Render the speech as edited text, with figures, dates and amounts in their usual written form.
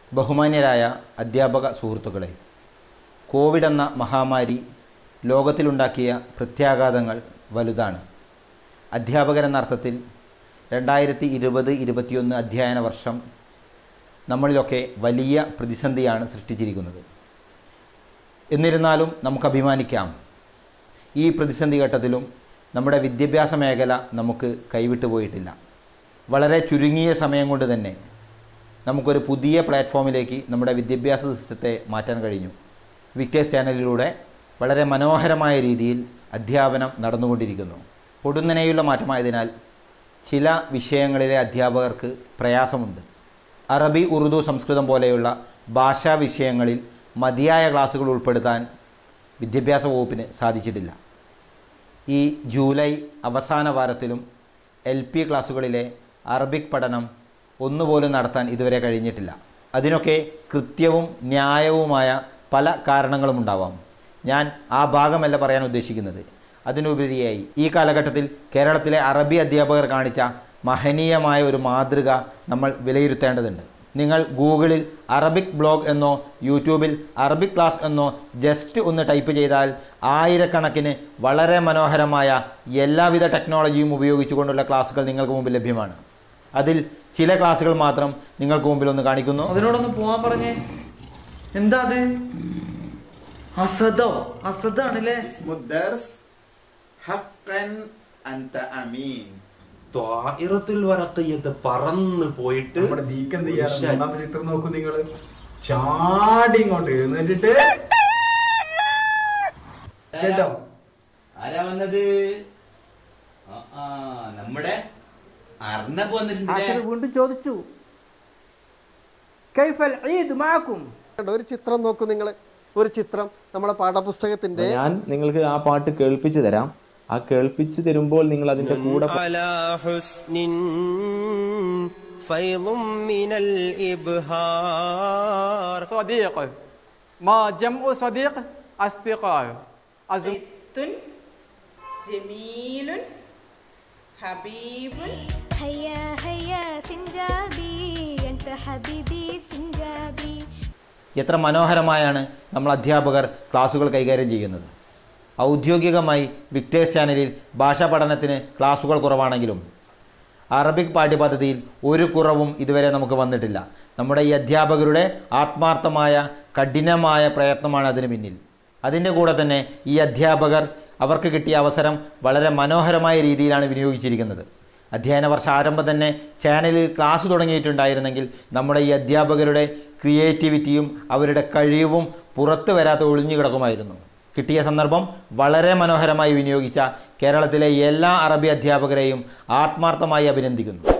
ബഹുമാന്യരായ അധ്യാപക സുഹൃത്തുക്കളെ, കോവിഡ് എന്ന മഹാമാരി ലോകത്തിലുണ്ടാക്കിയ പ്രത്യാഘാതങ്ങൾ വലുതാണ്. അധ്യാപകരെന്ന അർത്ഥത്തിൽ 2020-21 അധ്യയന വർഷം നമ്മളിലൊക്കെ വലിയ പ്രതിസന്ധിയാണ് സൃഷ്ടിച്ചിരിക്കുന്നത്. എന്നിരുന്നാലും നമുക്ക് അഭിമാനിക്കാം, ഈ പ്രതിസന്ധി ഘട്ടത്തിലും നമ്മുടെ വിദ്യാഭ്യാസ മേഖല നമുക്ക് കൈവിട്ടു പോയിട്ടില്ല. വളരെ ചുരുങ്ങിയ സമയം കൊണ്ട് തന്നെ നമുക്കൊരു പുതിയ പ്ലാറ്റ്ഫോമിലേക്ക് നമ്മുടെ വിദ്യാഭ്യാസ സിസ്റ്റത്തെ മാറ്റാൻ കഴിഞ്ഞു. വിക്ടേഴ്സ് ചാനലിലൂടെ വളരെ മനോഹരമായ രീതിയിൽ അധ്യാപനം നടന്നുകൊണ്ടിരിക്കുന്നു. പൊടുന്നനെയുള്ള മാറ്റമായതിനാൽ ചില വിഷയങ്ങളിലെ അധ്യാപകർക്ക് പ്രയാസമുണ്ട്. അറബി, ഉറുദു, സംസ്കൃതം പോലെയുള്ള ഭാഷാ വിഷയങ്ങളിൽ മതിയായ ക്ലാസ്സുകൾ ഉൾപ്പെടുത്താൻ വിദ്യാഭ്യാസ വകുപ്പിന് സാധിച്ചിട്ടില്ല. ഈ ജൂലൈ അവസാന വാരത്തിലും LP ക്ലാസ്സുകളിലെ അറബിക് പഠനം ഒന്നുപോലും നടത്താൻ ഇതുവരെ കഴിഞ്ഞിട്ടില്ല. അതിനൊക്കെ കൃത്യവും ന്യായവുമായ പല കാരണങ്ങളുമുണ്ടാവാം. ഞാൻ ആ ഭാഗമല്ല പറയാൻ ഉദ്ദേശിക്കുന്നത്. അതിനുപരിയായി ഈ കാലഘട്ടത്തിൽ കേരളത്തിലെ അറബി അധ്യാപകർ കാണിച്ച മഹനീയമായ ഒരു മാതൃക നമ്മൾ വിലയിരുത്തേണ്ടതുണ്ട്. നിങ്ങൾ ഗൂഗിളിൽ അറബിക് ബ്ലോഗ് എന്നോ യൂട്യൂബിൽ അറബിക് ക്ലാസ് എന്നോ ജസ്റ്റ് ഒന്ന് ടൈപ്പ് ചെയ്താൽ ആയിരക്കണക്കിന് വളരെ മനോഹരമായ എല്ലാവിധ ടെക്നോളജിയും ഉപയോഗിച്ചുകൊണ്ടുള്ള ക്ലാസ്സുകൾ നിങ്ങൾക്ക് മുമ്പിൽ ലഭ്യമാണ്. അതിൽ ചില ക്ലാസ്സുകൾ മാത്രം നിങ്ങൾക്ക് മുമ്പിൽ ഒന്ന് കാണിക്കുന്നു. അതിനോടൊന്ന് പോവാൻ പറഞ്ഞേ. എന്താ അത്? അസദോ? അസദാണല്ലേ? പറന്ന് പോയിട്ട് ചിത്രം നോക്കൂ നിങ്ങള്. ചാടി ഇങ്ങോട്ട് എഴുന്നേറ്റിട്ട് കേട്ടോ ആരാ വന്നത്? നമ്മുടെ അർണബ് വന്നിട്ടുണ്ട്. വീണ്ടും ചോദിച്ചു, കൈഫൽ ഈദ് മാക്കും. ഒരു ചിത്രം നോക്കൂ നിങ്ങൾ. ഒരു ചിത്രം നമ്മുടെ പാഠപുസ്തകത്തിന്റെ. ഞാൻ നിങ്ങൾക്ക് ആ പാട്ട് കേൾപ്പിച്ചു തരാം. ആ കേൾപ്പിച്ചു തരുമ്പോൾ നിങ്ങൾ അതിന്റെ കൂടെ എത്ര മനോഹരമായാണ് നമ്മൾ അധ്യാപകർ ക്ലാസ്സുകൾ കൈകാര്യം ചെയ്യുന്നത്. ഔദ്യോഗികമായി വിക്ടേഴ്സ് ചാനലിൽ ഭാഷാ പഠനത്തിന് ക്ലാസ്സുകൾ കുറവാണെങ്കിലും അറബിക് പാഠ്യപദ്ധതിയിൽ ഒരു കുറവും ഇതുവരെ നമുക്ക് വന്നിട്ടില്ല. നമ്മുടെ ഈ അധ്യാപകരുടെ ആത്മാർത്ഥമായ കഠിനമായ പ്രയത്നമാണ് അതിന് പിന്നിൽ. അതിൻ്റെ കൂടെ തന്നെ ഈ അധ്യാപകർ അവർക്ക് കിട്ടിയ അവസരം വളരെ മനോഹരമായ രീതിയിലാണ് വിനിയോഗിച്ചിരിക്കുന്നത്. അധ്യയന വർഷ ആരംഭം തന്നെ ചാനലിൽ ക്ലാസ് തുടങ്ങിയിട്ടുണ്ടായിരുന്നെങ്കിൽ നമ്മുടെ ഈ അധ്യാപകരുടെ ക്രിയേറ്റിവിറ്റിയും അവരുടെ കഴിവും പുറത്തു വരാതെ ഒളിഞ്ഞു കിടക്കുമായിരുന്നു. കിട്ടിയ സന്ദർഭം വളരെ മനോഹരമായി വിനിയോഗിച്ച കേരളത്തിലെ എല്ലാ അറബി അധ്യാപകരെയും ആത്മാർത്ഥമായി അഭിനന്ദിക്കുന്നു.